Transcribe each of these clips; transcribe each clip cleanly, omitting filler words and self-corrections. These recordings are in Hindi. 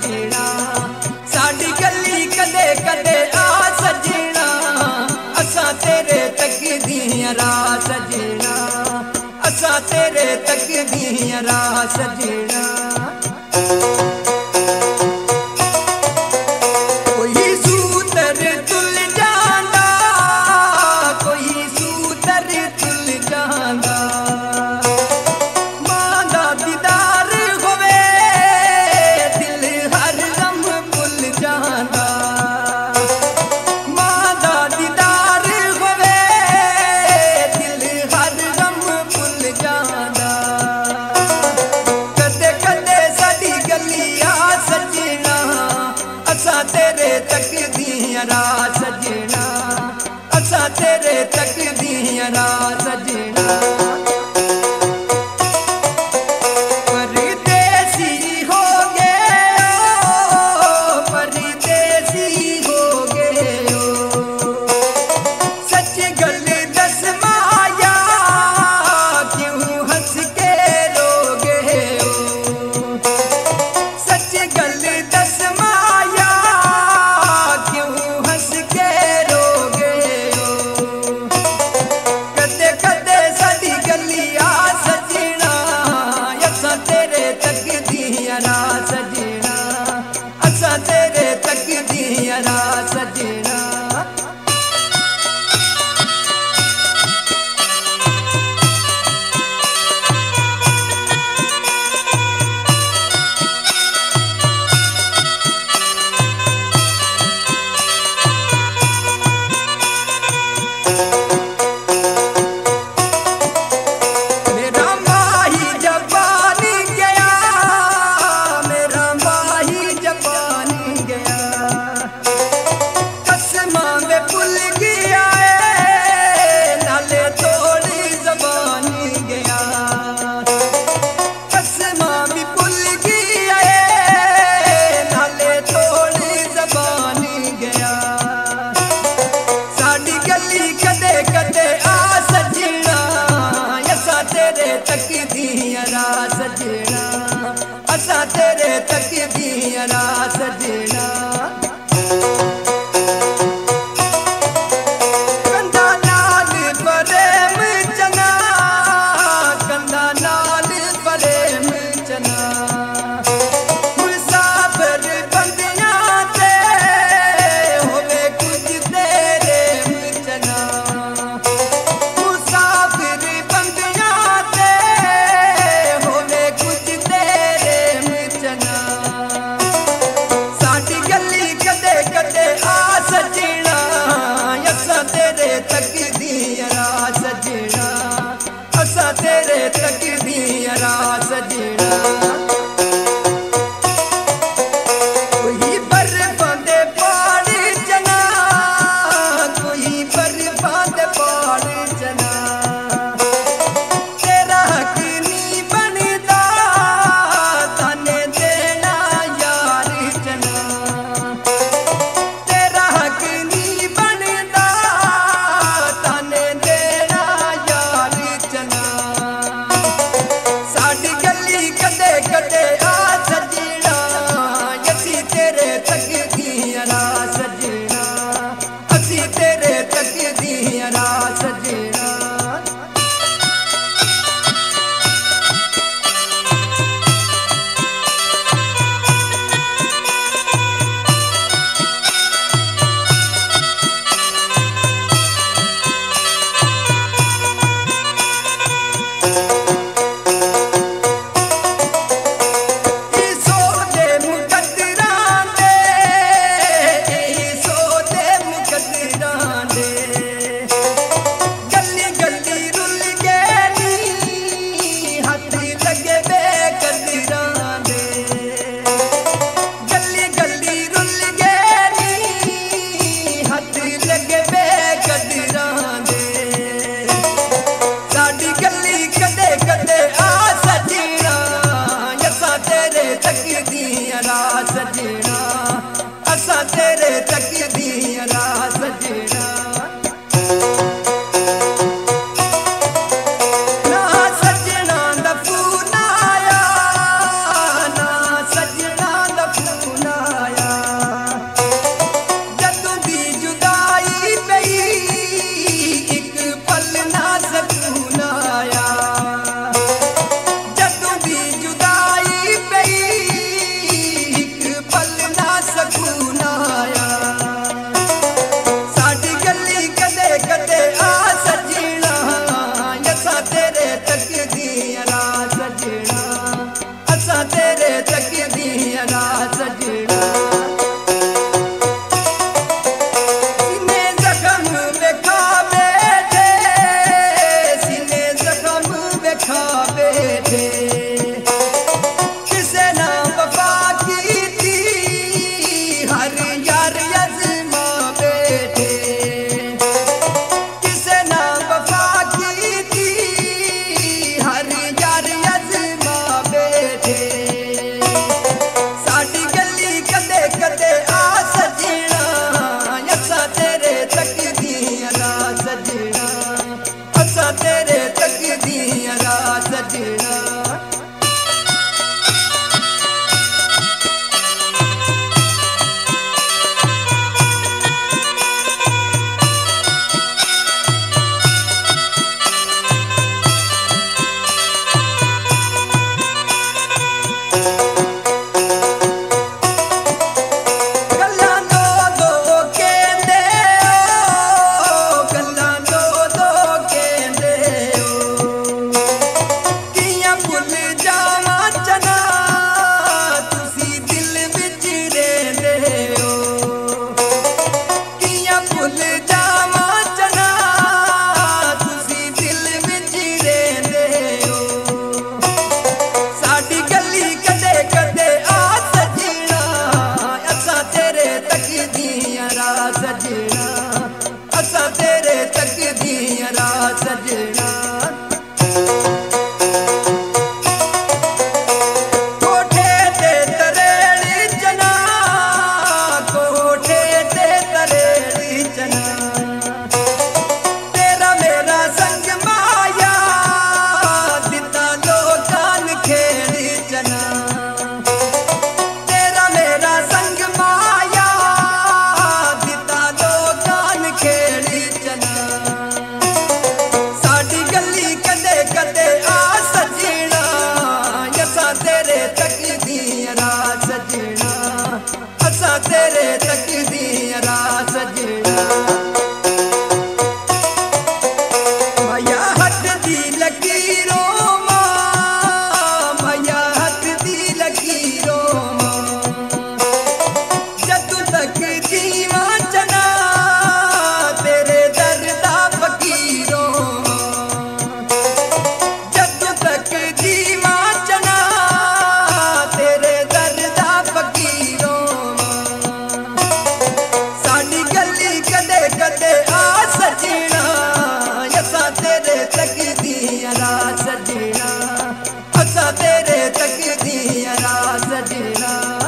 सजना साडी गली कदे कदे आ सजना असा तेरे तकदीर राह सजना असा तेरे तकदीर राह सजना तेरे तकदीर राह सजना असा तेरे तकदीर राह सजना परदेसी हो गए ओ परदेसी हो गए ओ सच गल दस माया क्यों हंस के रोगे ओ सच गल दस तेरे तकदीर राह सजना तकदीर राह सजना असा तेरे तकदीर राह सजना कंधा नाल प्रेम चना कंधा नाल प्रेम चना मुसाफिर बंदियां ते होवे कुछ तेरे चना मुसाफिर बंदियां तकदीर राह सजना असा तेरे तकदीर राह सजना कोई बर्फां दे पहाड़ चना कोई बर्फां दे पहाड़ चना तेरा हक नहीं बनदा ताने देना यार चना तेरा हक नहीं बनदा साडी गली कदे कदे आ सजना असी तेरे तकदीर राह सजना असी तेरे तकदीर राह सजना तकदीर राह सजना असा तेरे तकदीर राह सजना ना सजना दा फोन आया ना सजना दा फोन सजना सीने जख्म में खा बैठे सीने जख्म में खा बैठे किसे ना वफा की थी हर यार यज़मा बैठे किसे ना वफा की थी हर यार यज़मा बैठे साडी गली कदे कदे आ सजना असा तेरे तक दिया सजना असा तेरे तक दिया सजना सजना असा तेरे तक दिया सजना कोठे ते तरेड़ी चना कोठे ते तरेड़ी चना तेरा मेरा संग माया दिता लोकान खेड़ी चना तेरा मेरा संग माया खेड़ी चना साडी गली कदे कदे आ सजना असा तेरे तक दिया सजना असा तेरे तक दिया सजना माया हथ दी लकीरों माया हथ दी लकीरों जदू तक जीवा चना सजना असा तेरे तक दिया सजना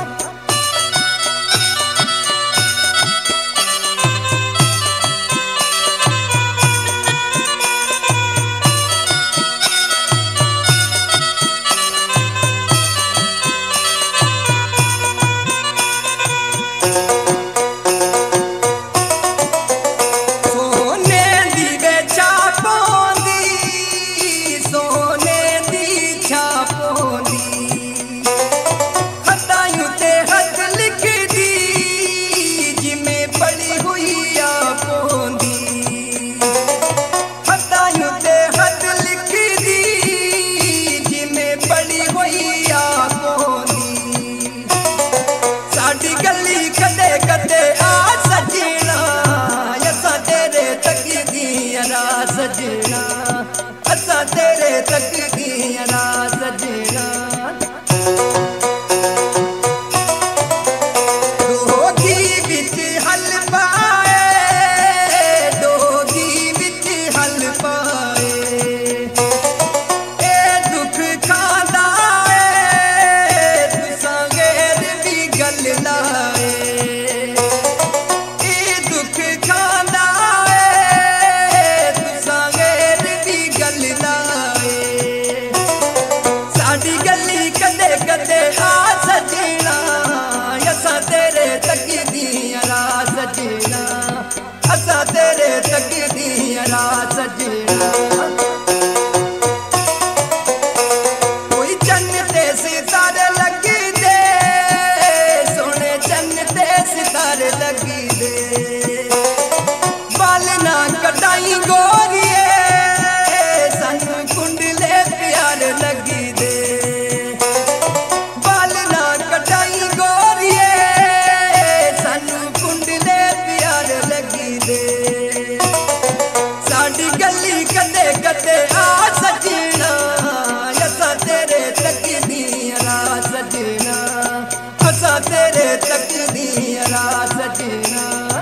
सजना असा तेरे तक दिया सजना डोगी बिच हल पाए डोगी बिच हल पाए ए दुख खांदा है तुसां गैर भी गल लाए ए दुख खांदा सजना असा तेरे तक दिया सजना कोई चन्न ते सितारे लगी दे सोने चन्न ते सितारे लगी दे बाल ना कटाई गोरिए सन कुंडले प्यार लगी दे बाल ना कटाई गोरिए तकदी रा सजना।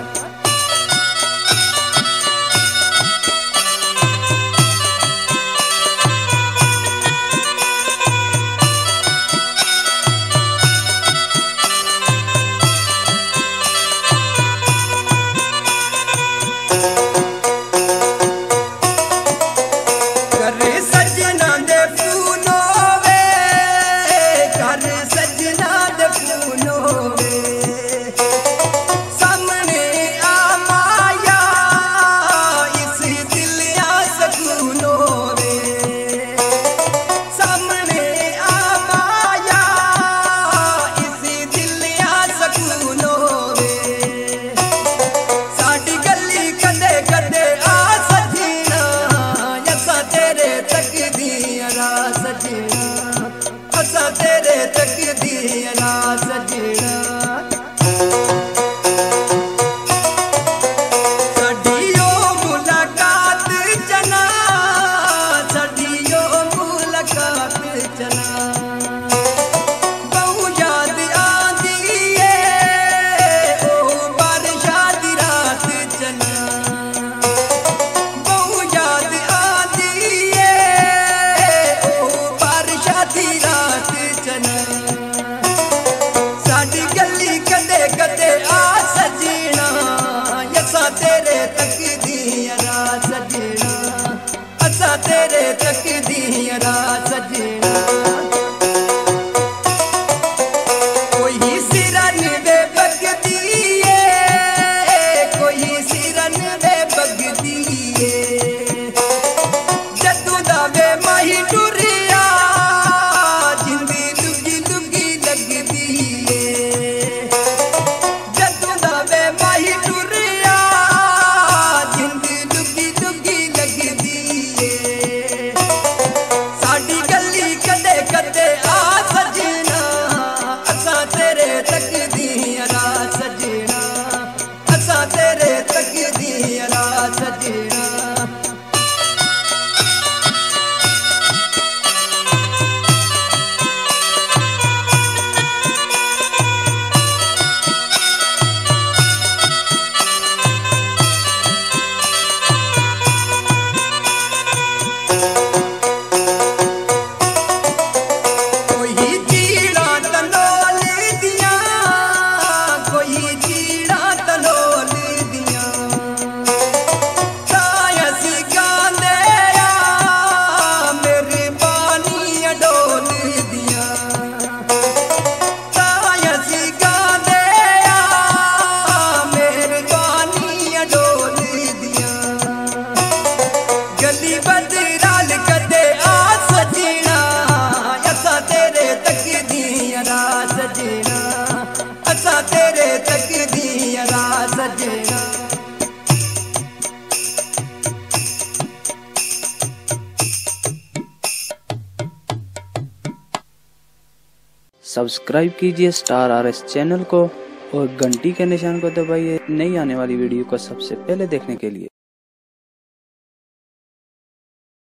असा तेरे तकदी रा सजना। साडियो मुलाकात जना, साडियो मुलाकात जना। बहु याद आंदी है ओ बारिशा दी रात जना। बहु याद आंदी है ओ बारिशा दी रात जना। साडी गली कदे कदे आ सजना, असा तेरे तकदी रा सजना। असा तेरे तकदी रा सजना। कोई सिरन वे बगदी है, कोई सिरन वे बगदी है। जदू दा वे माही टुरिया जिंदी दुगी दुगी लगदी है। जदू दा वे माही टुरिया जिंदी दुगी दुगी लगदी है। साडी गली कदे कदे आ सजना, असा तेरे तकदी रा सजना। असा तेरे तकदी रा सजना। कोई चीड़ा तनोल दिया, कोई चीड़ा तनोल दिया। तायसी गांदे आ मेरे पानी डोल दिया। तायसी गांदे आ मेरे पानी डोल दिया। गली बदराल कदे आ सजना, असा तेरे तकदी रा सजना। असा तेरे तकदी रा सजना। सब्सक्राइब कीजिए स्टार RS चैनल को और घंटी के निशान को दबाइए नई आने वाली वीडियो को सबसे पहले देखने के लिए।